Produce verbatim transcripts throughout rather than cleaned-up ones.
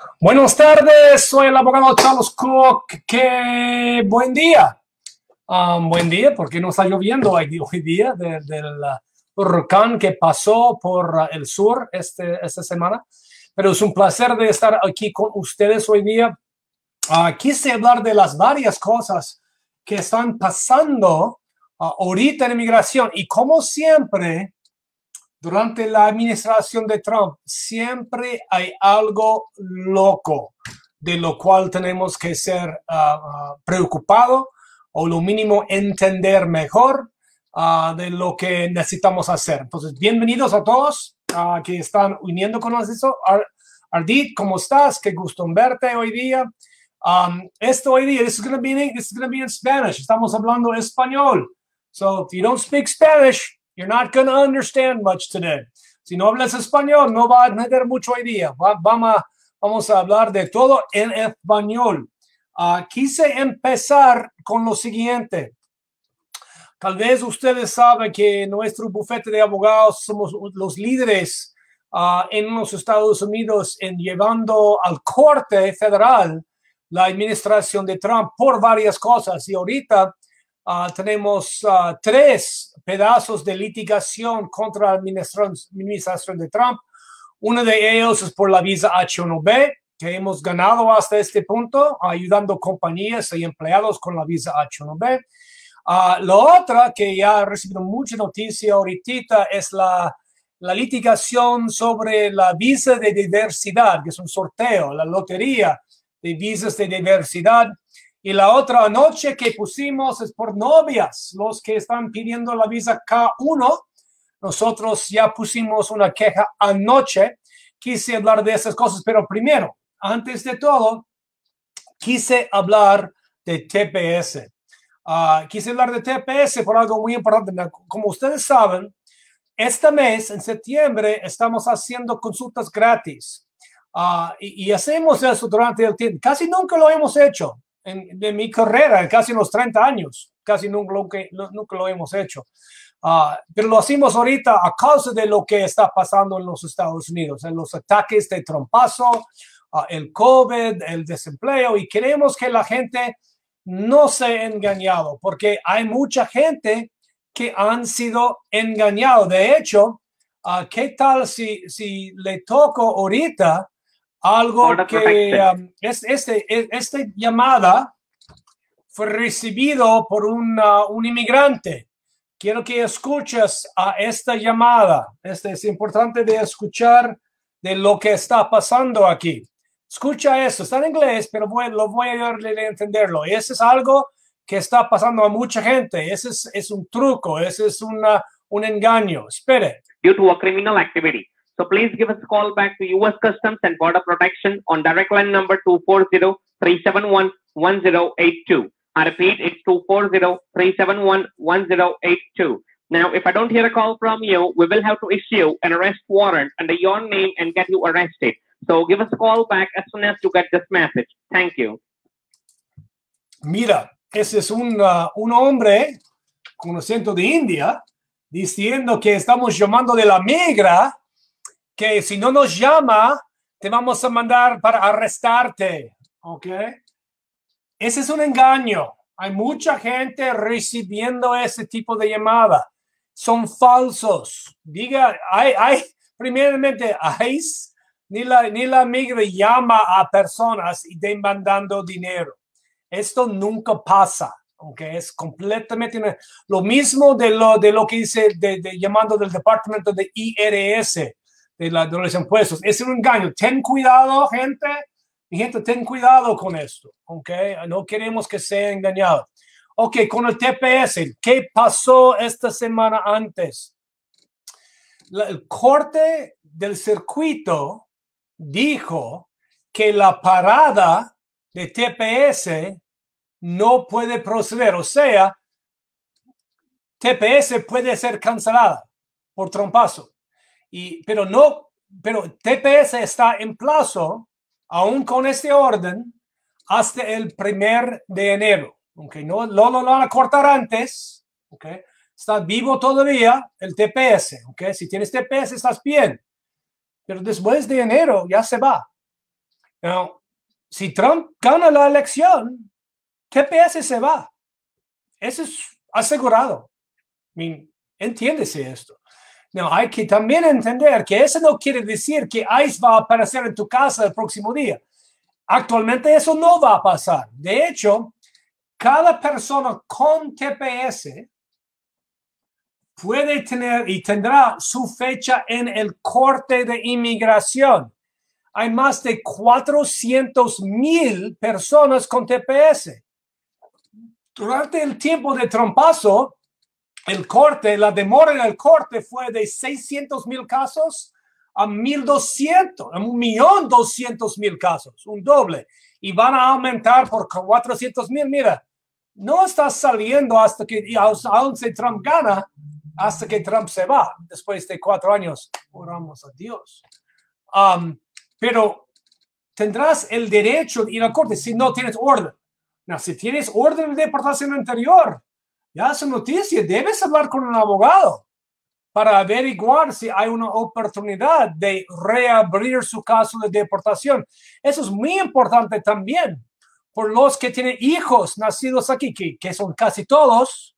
Buenas tardes, soy el abogado Charles Cook. ¡Qué buen día! Um, buen día, porque no está lloviendo hoy día de, del uh, huracán que pasó por uh, el sur este, esta semana. Pero es un placer de estar aquí con ustedes hoy día. Uh, quise hablar de las varias cosas que están pasando uh, ahorita en inmigración. Y como siempre, durante la administración de Trump, siempre hay algo loco de lo cual tenemos que ser uh, uh, preocupados o lo mínimo entender mejor uh, de lo que necesitamos hacer. Entonces, bienvenidos a todos uh, que están uniendo con nosotros. Ar Ardit, ¿cómo estás? Qué gusto en verte hoy día. Um, esto hoy día, this is going to be in, this is going to be in Spanish. Estamos hablando español. So, if you don't speak Spanish, you're not going to understand much today. Si no hablas español, no va a entender mucho hoy día. Va, vamos, a, vamos a hablar de todo en español. Uh, quise empezar con lo siguiente. Tal vez ustedes saben que nuestro bufete de abogados somos los líderes uh, en los Estados Unidos en llevando al corte federal la administración de Trump por varias cosas. Y ahorita Uh, tenemos uh, tres pedazos de litigación contra la administración, administración de Trump. Uno de ellos es por la visa H uno B, que hemos ganado hasta este punto, ayudando compañías y empleados con la visa H uno B. Uh, la otra, que ya ha recibido mucha noticia ahorita, es la, la litigación sobre la visa de diversidad, que es un sorteo, la lotería de visas de diversidad. Y la otra anoche que pusimos es por novias, los que están pidiendo la visa K uno. Nosotros ya pusimos una queja anoche. Quise hablar de esas cosas, pero primero, antes de todo, quise hablar de T P S. Uh, quise hablar de T P S por algo muy importante. Como ustedes saben, este mes, en septiembre, estamos haciendo consultas gratis. Uh, y, y hacemos eso durante el tiempo. Casi nunca lo hemos hecho. En, de mi carrera, casi los treinta años, casi nunca lo, que, nunca lo hemos hecho. Uh, pero lo hacemos ahorita a causa de lo que está pasando en los Estados Unidos, en los ataques de trompazo, uh, el COVID, el desempleo, y queremos que la gente no sea engañado, porque hay mucha gente que han sido engañados. De hecho, uh, ¿qué tal si, si le toco ahorita algo que um, es, este, esta llamada fue recibido por un, uh, un inmigrante? Quiero que escuches a esta llamada. Este es importante de escuchar de lo que está pasando aquí. Escucha eso. Está en inglés, pero voy, lo voy a ayudarle a entenderlo. Ese es algo que está pasando a mucha gente. Ese es, es un truco. Ese es una, un engaño. Espere. Due to a criminal activity. So please give us a call back to U S Customs and Border Protection on direct line number two four zero, three seven one, one zero eight two. I repeat, it's two four zero, three seven one, one zero eight two. Now, if I don't hear a call from you, we will have to issue an arrest warrant under your name and get you arrested. So give us a call back as soon as you get this message. Thank you. Mira, ese es un, uh, un hombre con acento de India diciendo que estamos llamando de la migra, que si no nos llama, te vamos a mandar para arrestarte, ¿ok? Ese es un engaño. Hay mucha gente recibiendo ese tipo de llamada. Son falsos. Diga, hay, hay primeramente, ICE, ni la, ni la migra llama a personas y demandando dinero. Esto nunca pasa, ¿ok? Es completamente lo mismo de lo, de lo que dice de, de, llamando del departamento de I R S. De, la, de los impuestos. Es un engaño. Ten cuidado, gente. Mi gente, ten cuidado con esto. ¿Ok? No queremos que sea engañado. Ok, con el T P S, ¿qué pasó esta semana antes? La, el corte del circuito dijo que la parada de T P S no puede proceder. O sea, T P S puede ser cancelada por trompazo. Y, pero no, pero T P S está en plazo, aún con este orden, hasta el primer de enero. Okay, no, no lo van a cortar antes. Okay, está vivo todavía el T P S. Okay, si tienes T P S estás bien, pero después de enero ya se va. Now, si Trump gana la elección, T P S se va. Eso es asegurado. I mean, entiéndese esto. No, hay que también entender que eso no quiere decir que ICE va a aparecer en tu casa el próximo día. Actualmente eso no va a pasar. De hecho, cada persona con T P S puede tener y tendrá su fecha en el corte de inmigración. Hay más de cuatrocientos mil personas con T P S. Durante el tiempo de Trumpazo, el corte, la demora en el corte fue de seiscientos mil casos a mil doscientos, a un millón doscientos mil casos, un doble. Y van a aumentar por cuatrocientos mil. Mira, no está saliendo hasta que, aún si Trump gana, hasta que Trump se va. Después de cuatro años, oramos a Dios. Um, pero tendrás el derecho de ir a corte si no tienes orden. No, si tienes orden de deportación anterior, ya es noticia, debes hablar con un abogado para averiguar si hay una oportunidad de reabrir su caso de deportación. Eso es muy importante también por los que tienen hijos nacidos aquí, que, que son casi todos,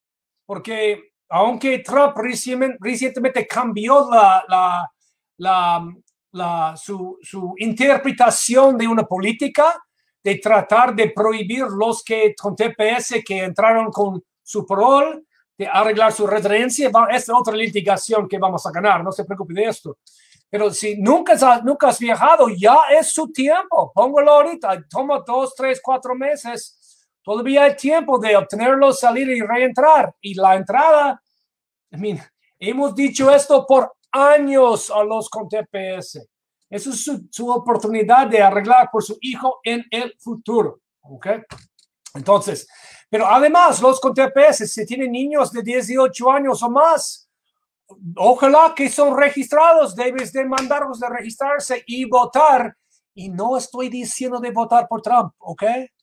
porque aunque Trump recientemente, recientemente cambió la, la, la, la, su, su interpretación de una política de tratar de prohibir los que con T P S que entraron con su parol, de arreglar su residencia, es otra litigación que vamos a ganar, no se preocupe de esto. Pero si nunca has, nunca has viajado, ya es su tiempo, póngalo ahorita, toma dos, tres, cuatro meses, todavía hay tiempo de obtenerlo, salir y reentrar. Y la entrada, I mean, hemos dicho esto por años a los con T P S. Esa es su, su oportunidad de arreglar por su hijo en el futuro. ¿Ok? Entonces, pero además, los con T P S, si tienen niños de dieciocho años o más, ojalá que son registrados, debes de mandarlos de registrarse y votar. Y no estoy diciendo de votar por Trump, ¿ok?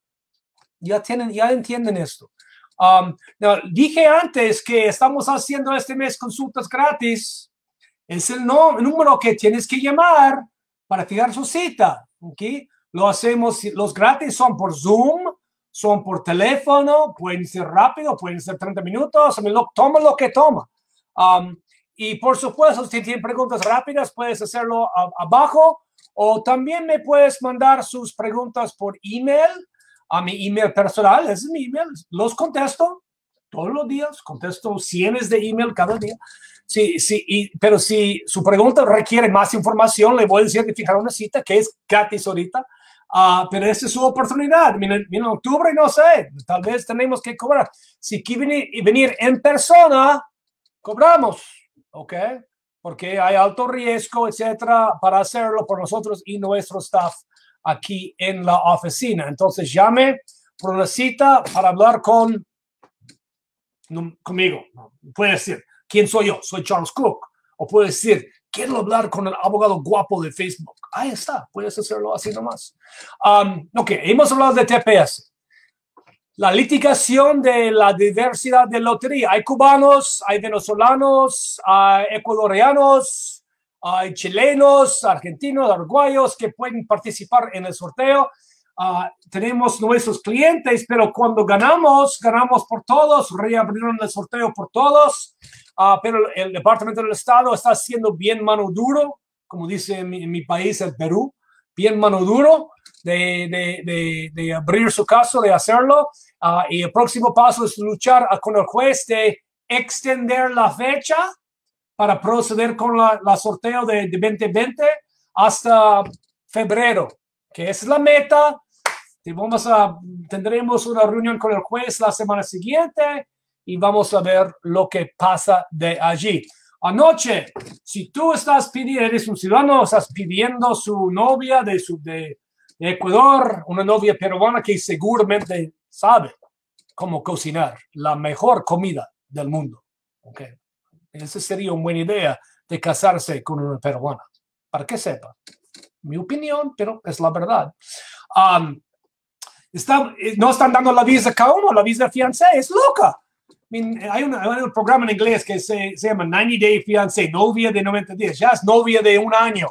Ya, tienen, ya entienden esto. Um, no, dije antes que estamos haciendo este mes consultas gratis. Es el, no, el número que tienes que llamar para fijar su cita, ¿ok? Lo hacemos, los gratis son por Zoom, son por teléfono, pueden ser rápido, pueden ser treinta minutos, toma lo que toma. Um, y por supuesto, si tienen preguntas rápidas, puedes hacerlo a, abajo, o también me puedes mandar sus preguntas por email, a mi email personal, ese es mi email, los contesto todos los días, contesto cientos de email cada día. Sí, sí, y, pero si su pregunta requiere más información, le voy a decir de fijar una cita que es gratis ahorita. Uh, pero esa es su oportunidad. Viene en octubre, no sé, tal vez tenemos que cobrar. Si quieren venir, venir en persona, cobramos, ¿ok? Porque hay alto riesgo, etcétera, para hacerlo por nosotros y nuestro staff aquí en la oficina. Entonces, llame por una cita para hablar con no, conmigo. Puede decir, ¿quién soy yo? Soy Charles Cook. O puede decir, quiero hablar con el abogado guapo de Facebook. Ahí está, puedes hacerlo así nomás. Um, ok, hemos hablado de T P S. La litigación de la diversidad de lotería. Hay cubanos, hay venezolanos, hay ecuatorianos, hay chilenos, argentinos, uruguayos que pueden participar en el sorteo. Uh, tenemos nuestros clientes, pero cuando ganamos, ganamos por todos, reabrieron el sorteo por todos. Uh, pero el Departamento del Estado está haciendo bien mano duro, como dice en mi, en mi país, el Perú, bien mano duro de, de, de, de abrir su caso, de hacerlo. Uh, y el próximo paso es luchar con el juez de extender la fecha para proceder con la, la sorteo de, de veinte veinte hasta febrero, que esa es la meta. Y vamos a, tendremos una reunión con el juez la semana siguiente y vamos a ver lo que pasa de allí. Anoche, si tú estás pidiendo, eres un ciudadano, estás pidiendo su novia de, su, de, de Ecuador, una novia peruana que seguramente sabe cómo cocinar la mejor comida del mundo. Okay. Esa sería una buena idea de casarse con una peruana, para que sepa. Mi opinión, pero es la verdad. Um, está, no están dando la visa K uno, la visa fiancé, es loca. I mean, hay, una, hay un programa en inglés que se, se llama noventa Day Fiancé, novia de noventa días, ya es novia de un año.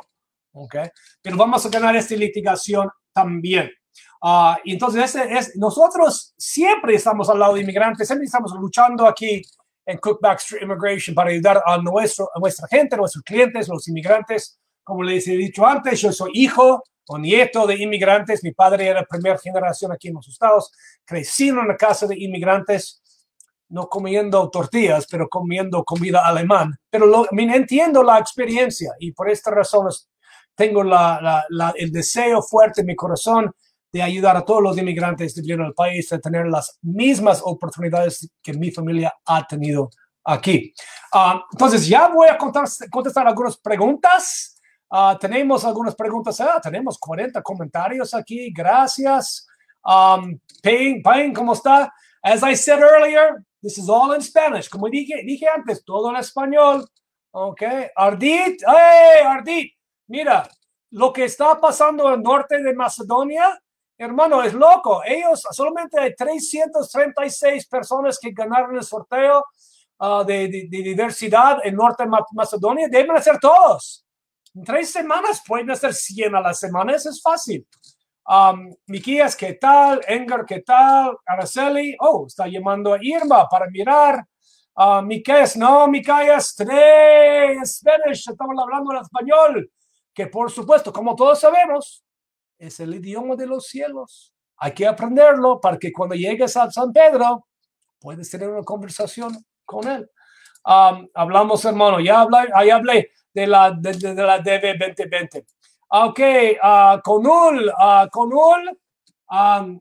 Okay. Pero vamos a ganar esta litigación también. Uh, y entonces, ese es, nosotros siempre estamos al lado de inmigrantes, siempre estamos luchando aquí en Cook Baxter Immigration para ayudar a, nuestro, a nuestra gente, a nuestros clientes, los inmigrantes. Como les he dicho antes, yo soy hijo o nieto de inmigrantes. Mi padre era primera generación aquí en los Estados. Crecí en una casa de inmigrantes, no comiendo tortillas, pero comiendo comida alemán. Pero lo, entiendo la experiencia y por esta razón tengo la, la, la, el deseo fuerte en mi corazón de ayudar a todos los inmigrantes que vienen al país a tener las mismas oportunidades que mi familia ha tenido aquí. Uh, entonces, ya voy a contestar, contestar algunas preguntas. Uh, tenemos algunas preguntas. Ah, tenemos cuarenta comentarios aquí. Gracias. Um, Payne, Payne, ¿cómo está? As I said earlier, this is all in Spanish. Como dije, dije antes, todo en español. Ok. Ardit, hey, Ardit. Mira, lo que está pasando en el norte de Macedonia, hermano, es loco. Ellos, solamente hay trescientas treinta y seis personas que ganaron el sorteo uh, de, de, de diversidad en norte de Macedonia. Deben ser todos. En tres semanas pueden hacer cien a la semana. Eso es fácil. Um, Miquías, ¿qué tal? Enger, ¿qué tal? Araceli, oh, está llamando a Irma para mirar. Uh, Miquías, no, Miquías, today in Spanish, estamos hablando en español, que por supuesto, como todos sabemos, es el idioma de los cielos. Hay que aprenderlo para que cuando llegues a San Pedro, puedes tener una conversación con él. Um, hablamos, hermano, ya hablé, ahí hablé de la, de, de, de la D B veinte veinte. Ok, uh, Conul, uh, Conul, um,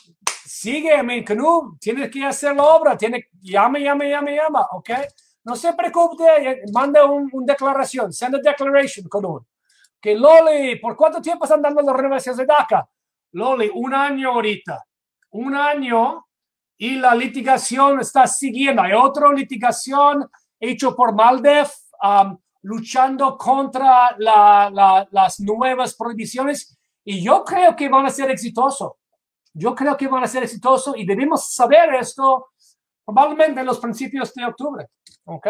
sígueme, Conul, tienes que hacer la obra, tiene, llame, llame, llame, llama, ok. No se preocupe, manda una un declaración, send a declaration, Conul. Que Loli, ¿por cuánto tiempo están dando las renovaciones de DACA? Loli, un año ahorita, un año y la litigación está siguiendo. Hay otra litigación hecho por Maldef, um, luchando contra la, la, las nuevas prohibiciones y yo creo que van a ser exitosos. Yo creo que van a ser exitosos y debemos saber esto probablemente en los principios de octubre. ¿Ok?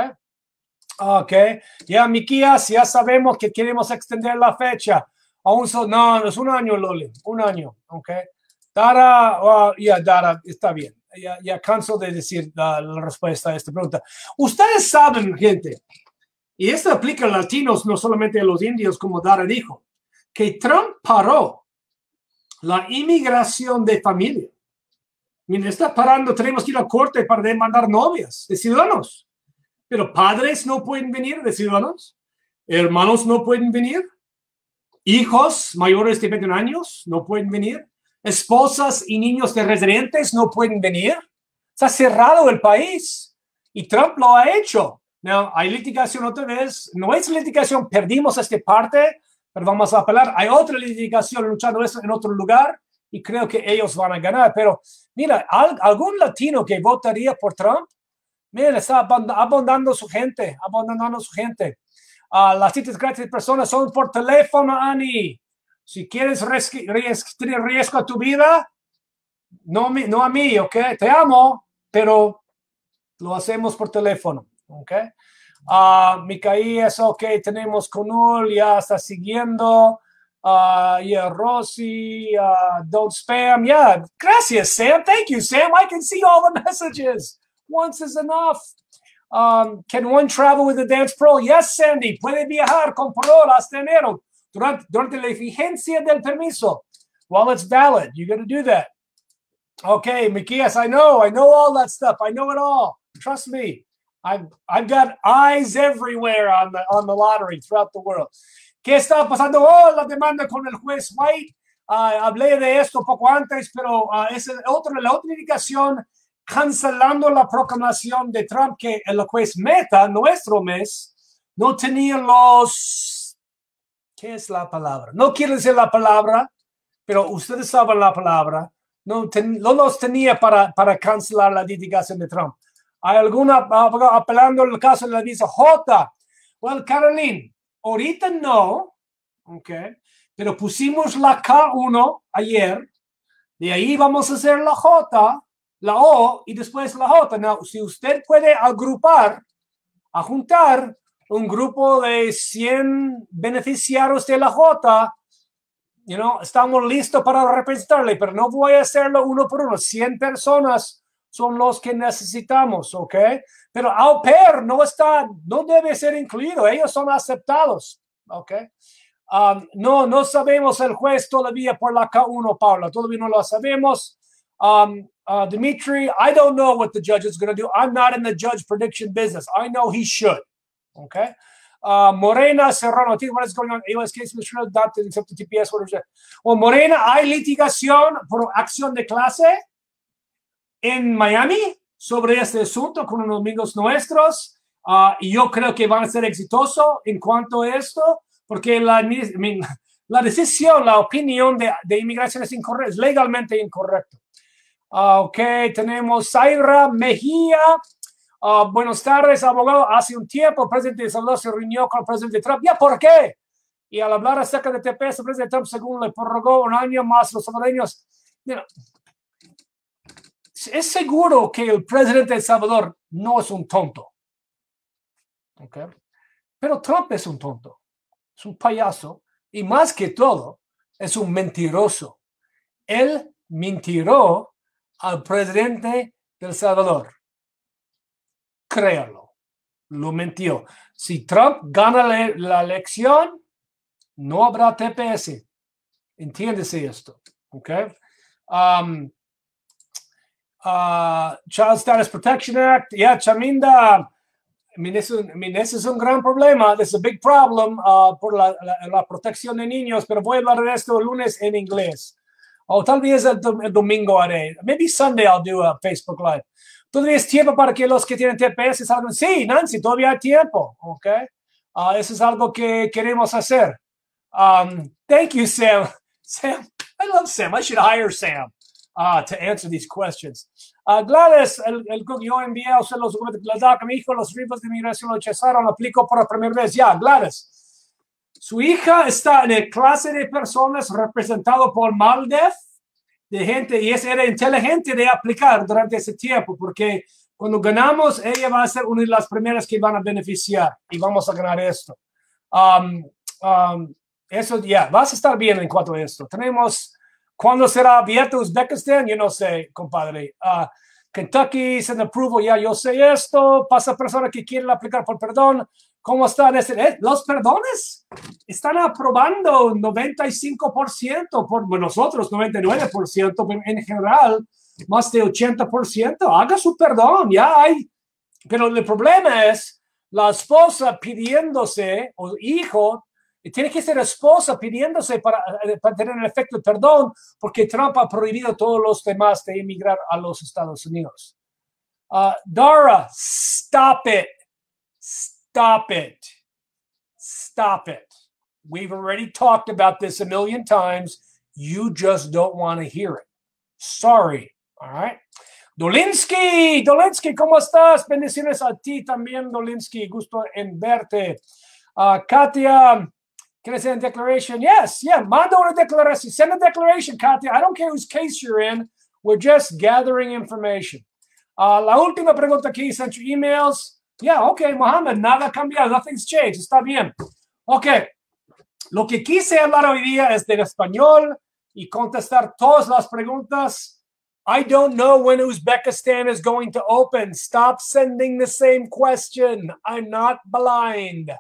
Ok. Ya, Miquías, ya sabemos que queremos extender la fecha. Aún so, no, no es un año, Loli. Un año. Ok. Dara, uh, ya, yeah, Dara, está bien. Ya, ya canso de decir la, la respuesta a esta pregunta. Ustedes saben, gente, y esto aplica a latinos, no solamente a los indios, como Dara dijo, que Trump paró la inmigración de familia. Mira, está parando, tenemos que ir a corte para demandar novias de ciudadanos. Pero padres no pueden venir de ciudadanos, hermanos no pueden venir, hijos mayores de veintiún años no pueden venir, esposas y niños de residentes no pueden venir. Está cerrado el país y Trump lo ha hecho. No, hay litigación otra vez. No es litigación, perdimos esta parte, pero vamos a apelar. Hay otra litigación luchando eso en otro lugar y creo que ellos van a ganar. Pero mira, algún latino que votaría por Trump, mira, está abandonando su gente, abandonando su gente. Uh, las citas gratis de personas son por teléfono, Ani. Si quieres tener riesgo a tu vida, no, no a mí, ¿ok? Te amo, pero lo hacemos por teléfono. Ok. Uh, Micaías, ok, tenemos Conul, ya está siguiendo. Uh, yeah, Rossi, uh, don't spam. Yeah, gracias, Sam. Thank you, Sam. I can see all the messages. Once is enough. Um, can one travel with the Dance Pro? Yes, Sandy. Puede viajar con parol hasta enero durante, durante la vigencia del permiso. While it's valid, you got to do that. Okay, Mikias, I know. I know all that stuff. I know it all. Trust me. I've, I've got eyes everywhere on the, on the lottery throughout the world. ¿Qué está pasando? Oh, la demanda con el juez White. Uh, hablé de esto poco antes, pero uh, es otra, la otra indicación cancelando la proclamación de Trump que el juez Mehta, nuestro mes, no tenía los... ¿Qué es la palabra? No quiero decir la palabra, pero ustedes saben la palabra. No, ten, no los tenía para, para cancelar la litigación de Trump. ¿Hay alguna apelando el caso de la visa J? Well, Caroline, ahorita no, okay, pero pusimos la K uno ayer, de ahí vamos a hacer la J, la O y después la J. Now, si usted puede agrupar, a juntar un grupo de cien beneficiarios de la J, you know, estamos listos para representarle, pero no voy a hacerlo uno por uno. cien personas son los que necesitamos, ¿ok? Pero au pair no está, no debe ser incluido. Ellos son aceptados, ¿ok? Um, no, no sabemos el juez todavía por la K uno, Paula. Todavía no lo sabemos. Um, uh, Dimitri, I don't know what the judge is going to do. I'm not in the judge prediction business. I know he should. Okay. Uh, Morena Serrano, what is going on? A O S case adopted except the T P S order. Well, Morena, hay litigación por acción de clase en Miami sobre este asunto con unos amigos nuestros. Uh, y yo creo que van a ser exitosos en cuanto a esto, porque la, la decisión, la opinión de, de inmigración es incorrecta, es legalmente incorrecto. Uh, ok, tenemos Zaira Mejía. Uh, buenas tardes, abogado. Hace un tiempo el presidente de Salvador se reunió con el presidente Trump. ¿Ya por qué? Y al hablar acerca de T P S, el presidente Trump, según le prorrogó un año más los salvadoreños. Mira, es seguro que el presidente de El Salvador no es un tonto. Okay. Pero Trump es un tonto. Es un payaso. Y más que todo, es un mentiroso. Él mintió al presidente de El Salvador. Créalo, lo mintió. Si Trump gana la, la elección, no habrá T P S. Entiéndese esto, ¿ok? Um, uh, Child Status Protection Act, yeah, Chaminda, I mean, ese, I mean, ese es un gran problema, this is a big problem uh, por la, la, la protección de niños, pero voy a hablar de esto el lunes en inglés. O tal vez el, el domingo haré. Maybe Sunday I'll do a Facebook Live. ¿Todavía es tiempo para que los que tienen T P S salgan? Sí, Nancy, todavía hay tiempo. ¿Ok? Uh, eso es algo que queremos hacer. Um, thank you, Sam. Sam, I love Sam. I should hire Sam uh, to answer these questions. Uh, Gladys, el, el que yo envié a usted los documentos de la D A C, mi hijo, los rifles de inmigración lo rechazaron, lo aplicó por la primera vez. Ya, yeah, Gladys. Su hija está en el clase de personas representado por Maldef, de gente, y es era inteligente de aplicar durante ese tiempo, porque cuando ganamos, ella va a ser una de las primeras que van a beneficiar y vamos a ganar esto. Um, um, eso ya, yeah, vas a estar bien en cuanto a esto. Tenemos, ¿cuándo será abierto Uzbekistán? Yo no sé, compadre. Uh, Kentucky, se apruebo, ya yo sé esto. Pasa persona que quieren aplicar por perdón. ¿Cómo están? Eh, los perdones están aprobando noventa y cinco por ciento, por bueno, nosotros noventa y nueve por ciento, pero en general más de ochenta por ciento. Haga su perdón, ya hay. Pero el problema es la esposa pidiéndose, o hijo, tiene que ser esposa pidiéndose para, para tener el efecto de perdón, porque Trump ha prohibido a todos los demás de emigrar a los Estados Unidos. Uh, Dara, stop it. Stop it. Stop it. We've already talked about this a million times. You just don't want to hear it. Sorry. All right. Dolinsky, Dolinsky, ¿cómo estás? Bendiciones a ti también, Dolinsky. Gusto en verte. Uh, Katia, ¿quieres hacer a declaration? Yes, yeah. Manda una declaración. Send a declaration, Katia. I don't care whose case you're in. We're just gathering information. Uh, la última pregunta aquí, sent your emails. Yeah, ok, Mohammed, nada ha cambiado, nothing's changed, está bien. Ok, lo que quise hablar hoy día es del español y contestar todas las preguntas. I don't know when Uzbekistan is going to open. Stop sending the same question. I'm not blind.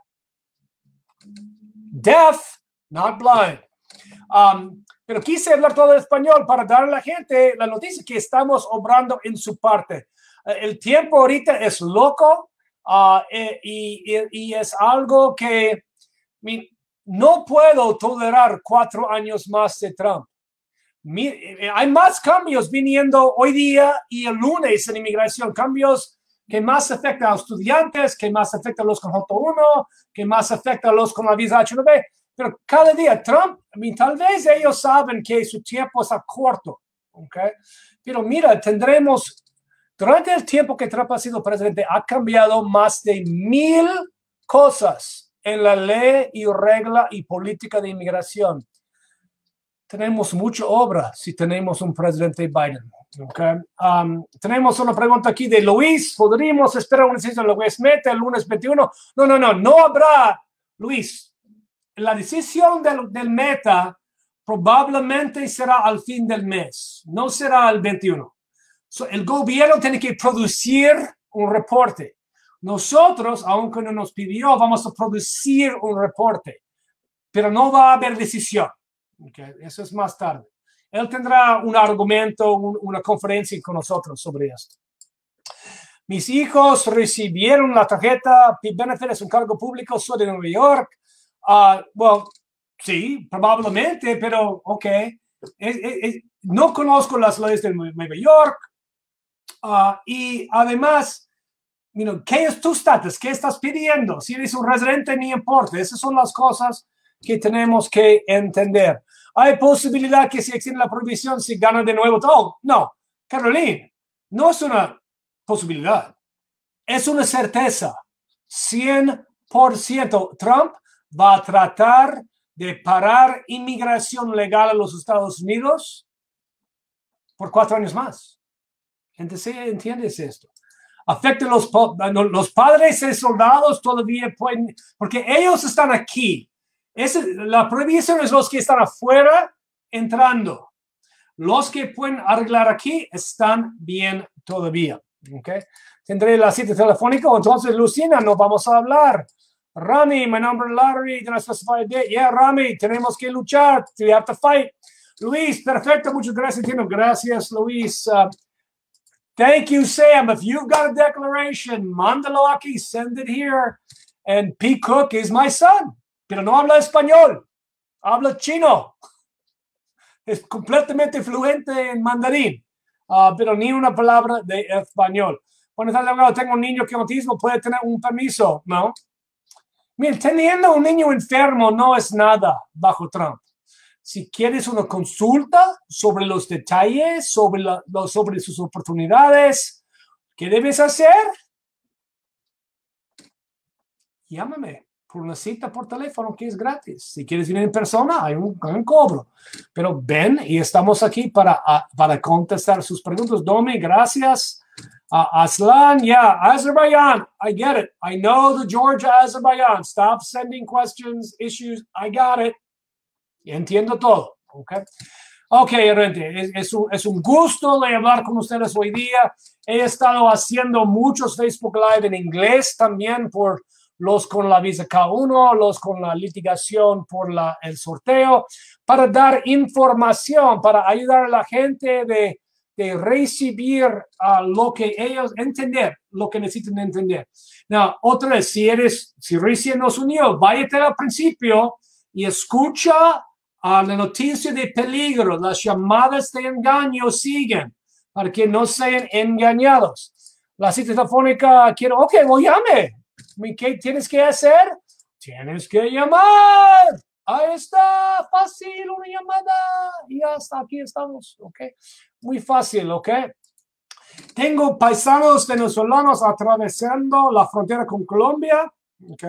Deaf, not blind. Um, pero quise hablar todo el español para dar a la gente la noticia que estamos obrando en su parte. Uh, el tiempo ahorita es loco. Uh, y, y, y es algo que mi, no puedo tolerar cuatro años más de Trump. Mi, hay más cambios viniendo hoy día y el lunes en inmigración, cambios que más afectan a los estudiantes, que más afectan a los con J uno, que más afectan a los con la visa H uno B. Pero cada día Trump, I mean, tal vez ellos saben que su tiempo está corto, ¿okay? Pero mira, tendremos... Durante el tiempo que Trump ha sido presidente, ha cambiado más de mil cosas en la ley y regla y política de inmigración. Tenemos mucha obra si tenemos un presidente Biden. Okay. Um, tenemos una pregunta aquí de Luis. ¿Podríamos esperar una decisión de Luis Meta el lunes veintiuno? No, no, no. No habrá, Luis. La decisión del, del Meta probablemente será al fin del mes. No será el veintiuno. So, el gobierno tiene que producir un reporte. Nosotros, aunque no nos pidió, vamos a producir un reporte. Pero no va a haber decisión. Okay. Eso es más tarde. Él tendrá un argumento, un, una conferencia con nosotros sobre esto. Mis hijos recibieron la tarjeta P Benefit, es un cargo público, soy de Nueva York. Uh, well, sí, probablemente, pero ok. Es, es, es, no conozco las leyes de Nueva York. Uh, y además, you know, ¿qué es tu estatus? ¿Qué estás pidiendo? Si eres un residente, ni importa. Esas son las cosas que tenemos que entender. ¿Hay posibilidad que se extienda la prohibición si gana de nuevo todo? No, Carolina, no es una posibilidad. Es una certeza. cien por ciento Trump va a tratar de parar inmigración legal a los Estados Unidos por cuatro años más. Entonces, ¿entiendes esto? Afecta a los, los padres de soldados todavía pueden, porque ellos están aquí. Es, la prohibición es los que están afuera entrando. Los que pueden arreglar aquí están bien todavía. Okay. Tendré la cita telefónica. Entonces, Lucina, nos vamos a hablar. Rami, my number lottery, can I specify a date? Yeah, Rami, tenemos que luchar. We have to fight. Luis, perfecto. Muchas gracias, Tino. Gracias, Luis. Uh, thank you, Sam. If you've got a declaration, mándalo aquí, send it here. And P. Cook is my son. Pero no habla español, habla chino. Es completamente fluente en mandarín, uh, pero ni una palabra de español. Cuando tengo un niño con autismo, puede tener un permiso, ¿no? Miren, teniendo un niño enfermo no es nada bajo Trump. Si quieres una consulta sobre los detalles, sobre, la, sobre sus oportunidades, ¿qué debes hacer? Llámame por una cita por teléfono que es gratis. Si quieres venir en persona, hay un, hay un cobro. Pero ven y estamos aquí para, uh, para contestar sus preguntas. Domi, gracias. Uh, Aslan, yeah, Azerbaijan, I get it. I know the Georgia, Azerbaijan. Stop sending questions, issues. I got it. Entiendo todo. Okay. Ok, gente, es, es, un, es un gusto de hablar con ustedes hoy día. He estado haciendo muchos Facebook Live en inglés también por los con la visa K uno, los con la litigación por la, el sorteo, para dar información, para ayudar a la gente de, de recibir uh, lo que ellos, entender lo que necesitan entender. Now, otra vez, si eres, si recién nos unió, váyate al principio y escucha uh, la noticia de peligro, las llamadas de engaño siguen, para que no sean engañados. La cita telefónica, quiero, ok, lo llame. ¿Qué tienes que hacer? Tienes que llamar. Ahí está, fácil, una llamada. Y hasta aquí estamos, ¿ok? Muy fácil, ¿ok? Tengo paisanos venezolanos atravesando la frontera con Colombia, ¿ok?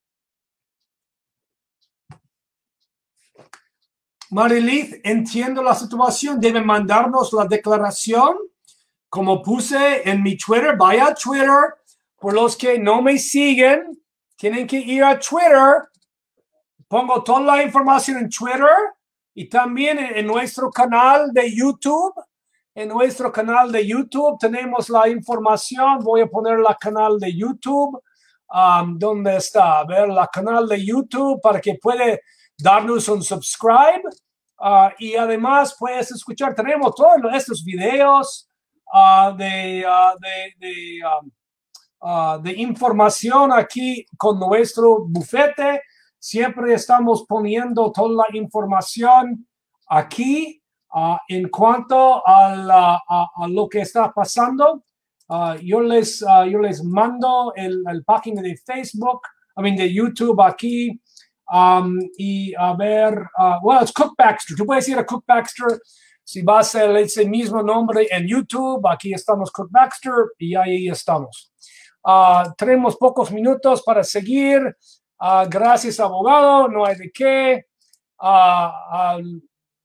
Marilith, entiendo la situación. Deben mandarnos la declaración. Como puse en mi Twitter, vaya a Twitter. Por los que no me siguen, tienen que ir a Twitter. Pongo toda la información en Twitter y también en, en nuestro canal de YouTube. En nuestro canal de YouTube tenemos la información. Voy a poner la canal de YouTube. Um, ¿Dónde está? A ver, la canal de YouTube para que puede darnos un subscribe. Uh, y además puedes escuchar. Tenemos todos estos videos uh, de... Uh, de, de um, Uh, de información aquí con nuestro bufete. Siempre estamos poniendo toda la información aquí uh, en cuanto a, la, a, a lo que está pasando. Uh, yo, les, uh, yo les mando el, el página de Facebook, I mean de YouTube aquí. Um, y a ver, uh, well, es Cook Baxter. Tú puedes ir a Cook Baxter. Si vas a ese mismo nombre en YouTube, aquí estamos Cook Baxter y ahí estamos. Uh, tenemos pocos minutos para seguir. Uh, gracias, abogado. No hay de qué. Uh, uh,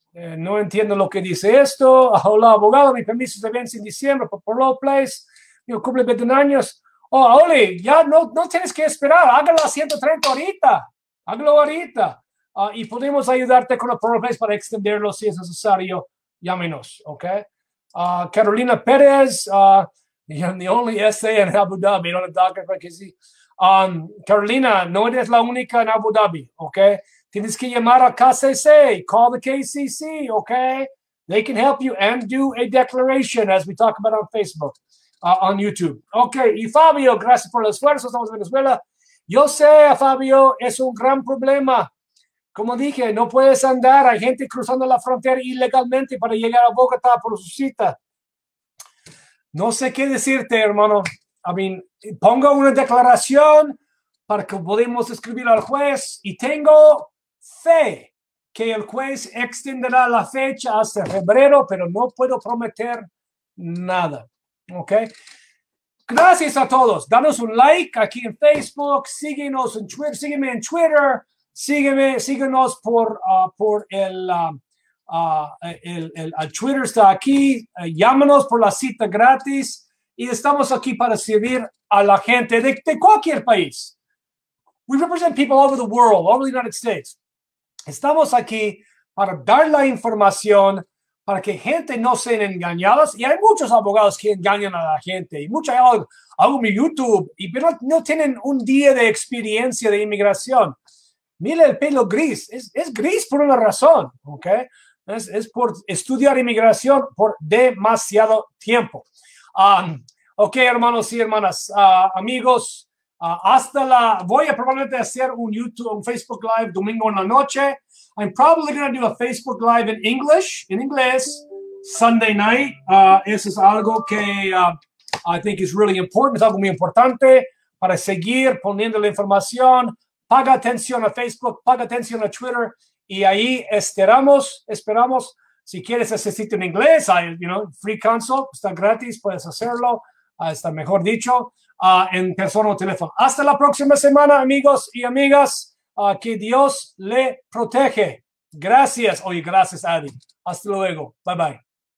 Eh, no entiendo lo que dice esto. Hola, abogado, mi permiso se vence en diciembre por Parole Place. Mi cumple veintiún años. Oh, Oli, ya no, no tienes que esperar. Hágalo a ciento treinta ahorita. Hágalo ahorita. Uh, y podemos ayudarte con el Parole Place para extenderlo si es necesario. Llámenos, ¿ok? Uh, Carolina Pérez, uh, the only S A in Abu Dhabi. No le toca porque sí. Um, Carolina, no eres la única en Abu Dhabi, ¿ok? Tienes que llamar a K C C, call the K C C, okay? They can help you and do a declaration as we talk about on Facebook, uh, on YouTube. Okay, y Fabio, gracias por el esfuerzo, estamos en Venezuela. Yo sé, Fabio, es un gran problema. Como dije, no puedes andar, hay gente cruzando la frontera ilegalmente para llegar a Bogotá por su cita. No sé qué decirte, hermano. I mean, ponga una declaración para que podamos escribir al juez y tengo fe que el juez extenderá la fecha hasta febrero, pero no puedo prometer nada. ¿Ok? Gracias a todos. Danos un like aquí en Facebook, síguenos en Twitter, sígueme en Twitter, sígueme, síguenos por, uh, por el, uh, uh, el, el, el Twitter está aquí, uh, llámanos por la cita gratis y estamos aquí para servir a la gente de, de cualquier país. We represent people all over the world, all over the United States. Estamos aquí para dar la información para que gente no sean engañadas. Y hay muchos abogados que engañan a la gente. Y muchos hago, hago mi YouTube, y, pero no tienen un día de experiencia de inmigración. Mira el pelo gris. Es, es gris por una razón. ¿Okay? Es, es por estudiar inmigración por demasiado tiempo. Um, ok, hermanos y hermanas, uh, amigos. Uh, hasta la, voy a probablemente hacer un YouTube, un Facebook Live domingo en la noche. I'm probably going to do a Facebook Live in English, in inglés, Sunday night. Uh, eso es algo que uh, I think is really important. Es algo muy importante para seguir poniendo la información. Paga atención a Facebook, paga atención a Twitter y ahí esperamos, esperamos. Si quieres asistir en inglés, hay, you know, free consult, está gratis, puedes hacerlo. Uh, está mejor dicho. Uh, en persona o teléfono. Hasta la próxima semana, amigos y amigas. Uh, que Dios le protege. Gracias. Oye, gracias, Adi. Hasta luego. Bye, bye.